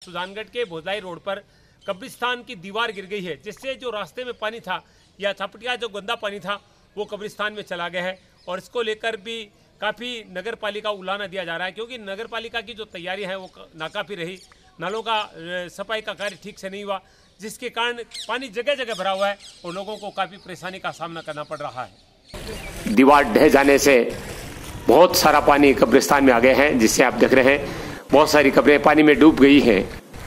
सुजानगढ़ के भोजलाई रोड पर कब्रिस्तान की दीवार गिर गई है, जिससे जो रास्ते में पानी था या छपटिया जो गंदा पानी था वो कब्रिस्तान में चला गया है। और इसको लेकर भी काफ़ी नगर पालिका उलाहना दिया जा रहा है, क्योंकि नगर पालिका की जो तैयारी है वो नाकाफी रही। नालों का सफाई का कार्य ठीक से नहीं हुआ, जिसके कारण पानी जगह जगह भरा हुआ है और लोगों को काफ़ी परेशानी का सामना करना पड़ रहा है। दीवार ढह जाने से बहुत सारा पानी कब्रिस्तान में आ गया है, जिससे आप देख रहे हैं बहुत सारी कब्रें पानी में डूब गई हैं।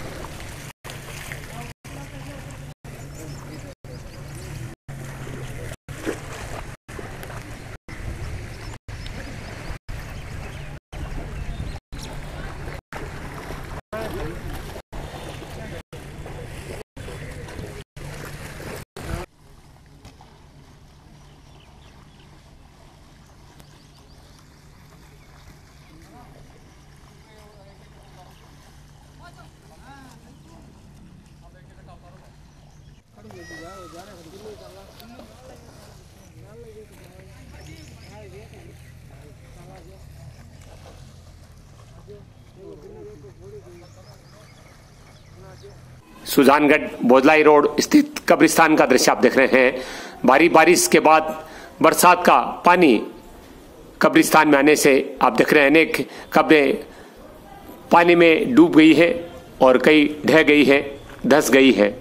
सुजानगढ़ भोजलाई रोड स्थित कब्रिस्तान का दृश्य आप देख रहे हैं। भारी बारिश के बाद बरसात का पानी कब्रिस्तान में आने से आप देख रहे हैं अनेक कब्रें पानी में डूब गई है और कई ढह गई है, धंस गई है।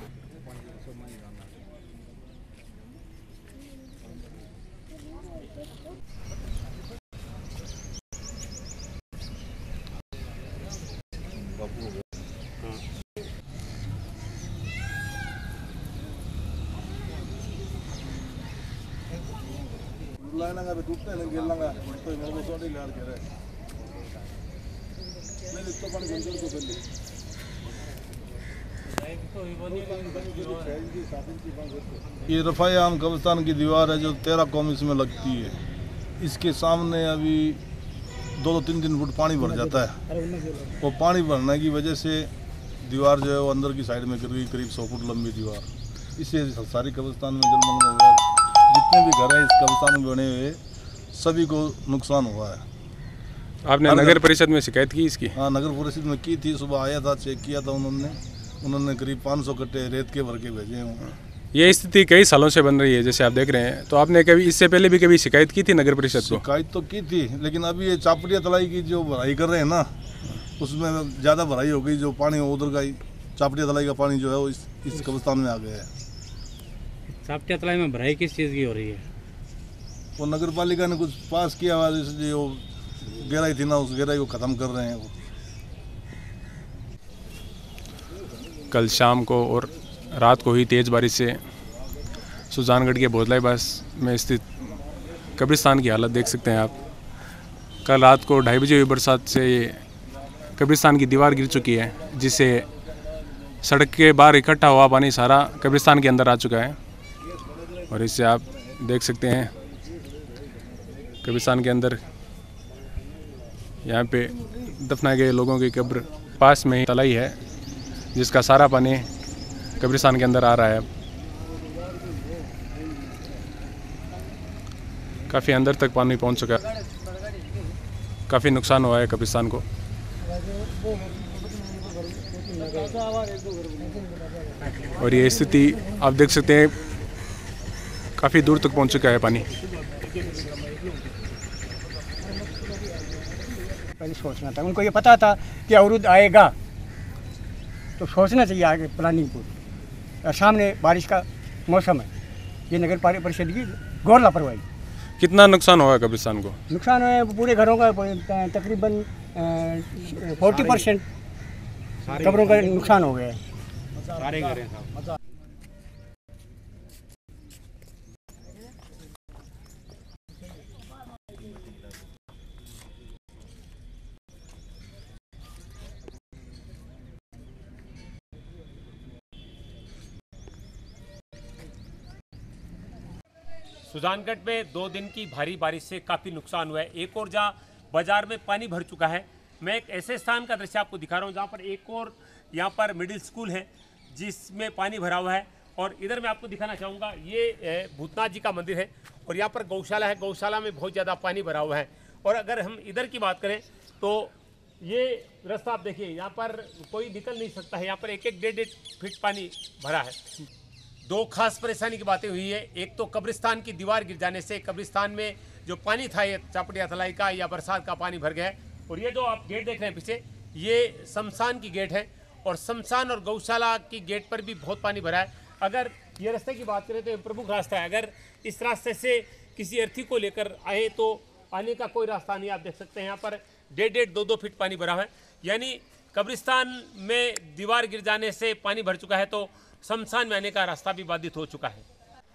ये रफ़ाए आम कब्रिस्तान की दीवार है जो 13 कौम इसमें लगती है। इसके सामने अभी 2-3 फुट पानी भर जाता है। वो पानी भरने की वजह से दीवार जो है वो अंदर की साइड में गिर गई, करीब 100 फुट लंबी दीवार। इससे सारी कब्रिस्तान में जलमग्न हो गया। जितने भी घर हैं इस कब्रिस्तान में बने हुए सभी को नुकसान हुआ है। आपने नगर परिषद में शिकायत की इसकी? हाँ, नगर परिषद में की थी। सुबह आया था, चेक किया था उन्होंने करीब 500 कट्टे रेत के भर के भेजे हैं। ये स्थिति कई सालों से बन रही है जैसे आप देख रहे हैं, तो आपने कभी इससे पहले भी कभी शिकायत की थी नगर परिषद को? शिकायत तो की थी, लेकिन अभी ये चापटिया तलाई की जो भराई कर रहे हैं ना, उसमें ज़्यादा भराई हो गई। जो पानी उधर का चापटिया तलाई का पानी जो है वो इस कब्रिस्तान में आ गया है। चापटिया तलाई में भराई किस चीज़ की हो रही है? वो नगर पालिका ने कुछ पास किया हुआ, इसलिए वो गहराई थी ना, उस गहराई को ख़त्म कर रहे हैं वो। कल शाम को और रात को हुई तेज़ बारिश से सुजानगढ़ के भोजलाई बस में स्थित कब्रिस्तान की हालत देख सकते हैं आप। कल रात को 2:30 बजे हुई बरसात से कब्रिस्तान की दीवार गिर चुकी है, जिससे सड़क के बाहर इकट्ठा हुआ पानी सारा कब्रिस्तान के अंदर आ चुका है। और इससे आप देख सकते हैं कब्रिस्तान के अंदर यहाँ पे दफनाए गए लोगों की कब्र पास में ही तलाई है, जिसका सारा पानी कब्रिस्तान के अंदर आ रहा है। काफ़ी अंदर तक पानी पहुंच चुका है, काफ़ी नुकसान हुआ है कब्रिस्तान को। और ये स्थिति आप देख सकते हैं काफ़ी दूर तक पहुंच चुका है पानी। पहले सोचना था, उनको ये पता था कि अवरुद्ध आएगा, तो सोचना चाहिए आगे प्लानिंग पूरी। सामने बारिश का मौसम है, ये नगर परिषद की घोर लापरवाही। कितना नुकसान हुआ कब्रिस्तान को? नुकसान है पूरे घरों का तकरीबन 40% कब्रों का नुकसान हो गया है। सारे घर हैं। सुजानगढ़ में 2 दिन की भारी बारिश से काफ़ी नुकसान हुआ है। एक और जहाँ बाजार में पानी भर चुका है, मैं एक ऐसे स्थान का दृश्य आपको दिखा रहा हूँ जहाँ पर एक और यहाँ पर मिडिल स्कूल है जिसमें पानी भरा हुआ है। और इधर मैं आपको दिखाना चाहूँगा, ये भूतनाथ जी का मंदिर है और यहाँ पर गौशाला है। गौशाला में बहुत ज़्यादा पानी भरा हुआ है। और अगर हम इधर की बात करें तो ये रास्ता आप देखिए, यहाँ पर कोई निकल नहीं सकता है। यहाँ पर एक एक 1.5 फीट पानी भरा है। दो खास परेशानी की बातें हुई है। एक तो कब्रिस्तान की दीवार गिर जाने से कब्रिस्तान में जो पानी था ये चापटिया तलाई का या बरसात का पानी भर गया है। और ये जो आप गेट देख रहे हैं पीछे, ये शमशान की गेट है और शमशान और गौशाला की गेट पर भी बहुत पानी भरा है। अगर ये रास्ते की बात करें तो ये प्रमुख रास्ता है। अगर इस रास्ते से किसी अर्थी को लेकर आए तो आने का कोई रास्ता नहीं। आप देख सकते हैं यहाँ पर 1.5 2 फीट पानी भरा है। यानी कब्रिस्तान में दीवार गिर जाने से पानी भर चुका है तो शमशान में आने का रास्ता भी बाधित हो चुका है।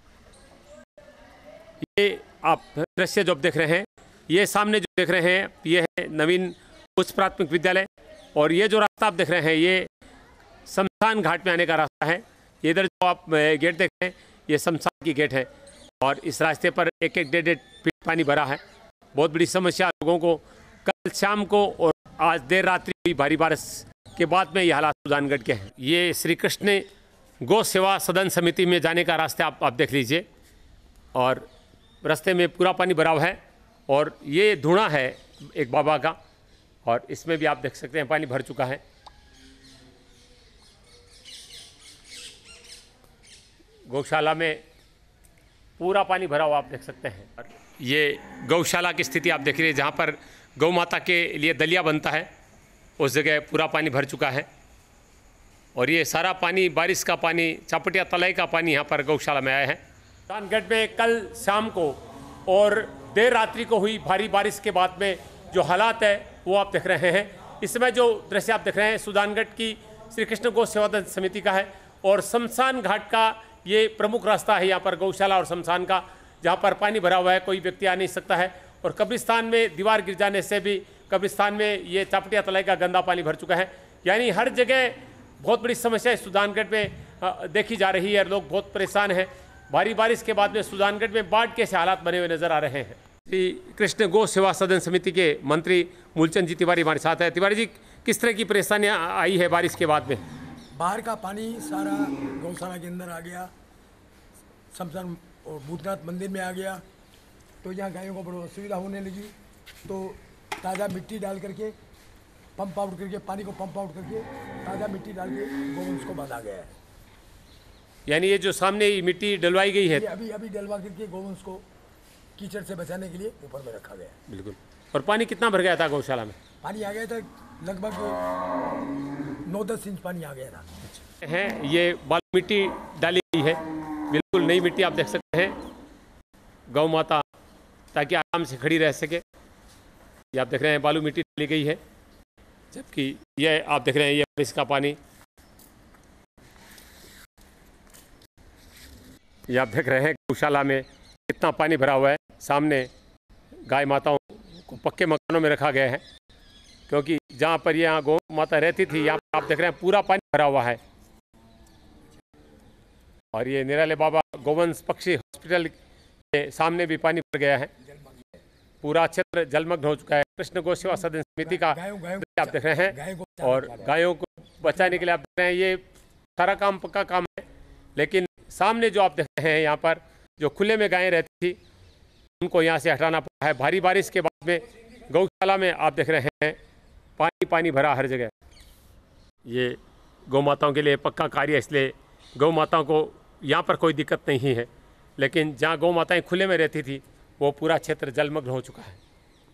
ये आप दृश्य जो आप देख रहे हैं, ये सामने जो देख रहे हैं ये है नवीन उच्च प्राथमिक विद्यालय। और ये जो रास्ता आप देख रहे हैं ये शमशान घाट में आने का रास्ता है। ये इधर जो आप गेट देख रहे हैं ये शमशान की गेट है और इस रास्ते पर एक एक 1.5 फीट पानी भरा है। बहुत बड़ी समस्या लोगों को। कल शाम को और आज देर रात्रि हुई भारी बारिश के बाद में ये हालात सुजानगढ़ के हैं। ये श्री कृष्ण गौ सेवा सदन समिति में जाने का रास्ता आप देख लीजिए और रास्ते में पूरा पानी भरा हुआ है। और ये धुआं है एक बाबा का और इसमें भी आप देख सकते हैं पानी भर चुका है। गौशाला में पूरा पानी भरा हुआ आप देख सकते हैं। ये गौशाला की स्थिति आप देख रही है, जहाँ पर गौ माता के लिए दलिया बनता है उस जगह पूरा पानी भर चुका है। और ये सारा पानी बारिश का पानी, चापटिया तलाई का पानी यहाँ पर गौशाला में आया है। सुजानगढ़ में कल शाम को और देर रात्रि को हुई भारी बारिश के बाद में जो हालात है वो आप देख रहे हैं। इस समय जो दृश्य आप देख रहे हैं सुजानगढ़ की श्री कृष्ण गौ सेवा समिति का है और शमशान घाट का ये प्रमुख रास्ता है यहाँ पर गौशाला और शमशान का, जहाँ पर पानी भरा हुआ है, कोई व्यक्ति आ नहीं सकता है। और कब्रिस्तान में दीवार गिर जाने से भी कब्रिस्तान में ये चापटिया तलाई का गंदा पानी भर चुका है। यानी हर जगह बहुत बड़ी समस्या सुजानगढ़ में देखी जा रही है। लोग बहुत परेशान हैं। भारी बारिश के बाद में सुजानगढ़ में बाढ़ के से हालात बने हुए नजर आ रहे हैं। श्री कृष्ण गौ सेवा सदन समिति के मंत्री मूलचंद जी तिवारी हमारे साथ है। तिवारी जी, किस तरह की परेशानियाँ आई है बारिश के बाद में? बाहर का पानी सारा गौशाला के अंदर आ गया, शमशान और भूतनाथ मंदिर में आ गया, तो यहाँ गायों को बड़ी असुविधा होने लगी। तो ताज़ा मिट्टी डाल करके पंप आउट करके पानी को पंप आउट करके ताज़ा मिट्टी डाल के गौवंश को बांधा गया है। यानी ये जो सामने ये मिट्टी डलवाई गई है, ये अभी डलवा करके गौवंश को कीचड़ से बचाने के लिए ऊपर में रखा गया है। बिल्कुल। और पानी कितना भर गया था गौशाला में? पानी आ गया था लगभग 9-10 इंच पानी आ गया था। है ये बालू मिट्टी डाली गई है, बिल्कुल नई मिट्टी आप देख सकते हैं। गौ माता ताकि आराम से खड़ी रह सके, ये आप देख रहे हैं बालू मिट्टी डाली गई है। जबकि ये आप देख रहे हैं ये बारिश का पानी, ये आप देख रहे हैं गौशाला में कितना पानी भरा हुआ है। सामने गाय माताओं को पक्के मकानों में रखा गया है, क्योंकि जहाँ पर यहाँ गौ माता रहती थी यहाँ आप देख रहे हैं पूरा पानी भरा हुआ है। और ये निराले बाबा गोवंश पक्षी हॉस्पिटल के सामने भी पानी भर गया है। पूरा क्षेत्र जलमग्न हो चुका है। कृष्ण गौ सेवा सदन समिति का आप देख रहे हैं और गायों को बचाने के लिए आप देख रहे हैं ये सारा काम पक्का काम है। लेकिन सामने जो आप देख रहे हैं यहाँ पर जो खुले में गायें रहती थी उनको यहाँ से हटाना पड़ा है। भारी बारिश के बाद में गौशाला में आप देख रहे हैं पानी पानी भरा हर जगह। ये गौ माताओं के लिए पक्का कार्य, इसलिए गौ माताओं को यहाँ पर कोई दिक्कत नहीं है। लेकिन जहाँ गौ माताएं खुले में रहती थी वो पूरा क्षेत्र जलमग्न हो चुका है।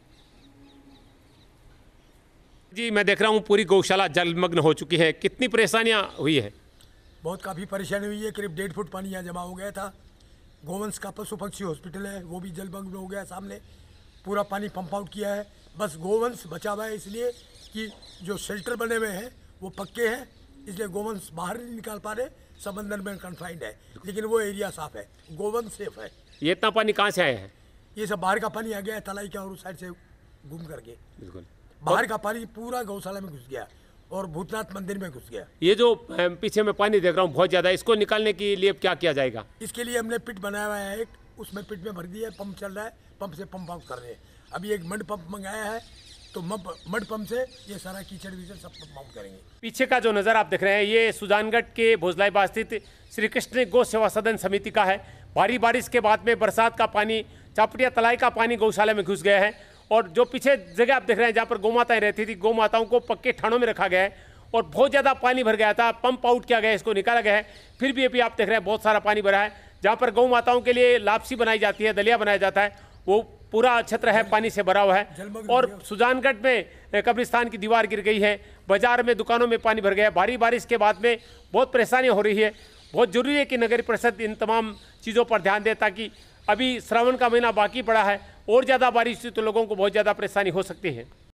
जी मैं देख रहा हूँ पूरी गौशाला जलमग्न हो चुकी है। कितनी परेशानियाँ हुई है? बहुत काफ़ी परेशानी हुई है। करीब 1.5 फुट पानी यहाँ जमा हो गया था। गोवंश का पशु पक्षी हॉस्पिटल है वो भी जलमग्न हो गया। सामने पूरा पानी पंप आउट किया है। बस गोवंश बचा हुआ है इसलिए कि जो शेल्टर बने हुए हैं वो पक्के हैं, इसलिए गोवंश बाहर नहीं निकाल पा रहे। सब अंदर में कन्फाइंड है, लेकिन वो एरिया साफ है, गोवंश सेफ है। ये इतना पानी कहाँ से आया है? ये सब बाहर का पानी आ गया है तलाई का और उस साइड से घूम करके। बिल्कुल बाहर का पानी पूरा गौशाला में घुस गया और भूतनाथ मंदिर में घुस गया। ये जो पीछे में पानी देख रहा हूँ बहुत ज़्यादा, इसको निकालने के लिए क्या किया जाएगा? इसके लिए हमने पिट बनाया हुआ है एक, उसमें पिट में भर दिया है, पंप चल रहा है, पंप से पंप आउट कर रहे हैं। अभी एक मड पंप मंगाया है तो मड पंप से ये सारा कीचड़ वीचड़ सब पंप आउट करेंगे। पीछे का जो नज़र आप देख रहे हैं ये सुजानगढ़ के भोजलाइबा स्थित श्री कृष्ण गौ सेवा सदन समिति का है। भारी बारिश के बाद में बरसात का पानी, चापटिया तलाई का पानी गौशाला में घुस गया है और जो पीछे जगह आप देख रहे हैं जहाँ पर गौ माताएं रहती थी, गौ माताओं को पक्के ठाणों में रखा गया है और बहुत ज़्यादा पानी भर गया था, पंप आउट किया गया है, इसको निकाला गया है। फिर भी अभी आप देख रहे हैं बहुत सारा पानी भरा है। जहाँ पर गौ माताओं के लिए लापसी बनाई जाती है, दलिया बनाया जाता है, वो पूरा छत्र है पानी से भरा हुआ है। और सुजानगढ़ में कब्रिस्तान की दीवार गिर गई है, बाजार में दुकानों में पानी भर गया है। भारी बारिश के बाद में बहुत परेशानी हो रही है। बहुत जरूरी है कि नगर परिषद इन तमाम चीज़ों पर ध्यान दे, ताकि अभी श्रावण का महीना बाकी पड़ा है और ज़्यादा बारिश से तो लोगों को बहुत ज़्यादा परेशानी हो सकती है।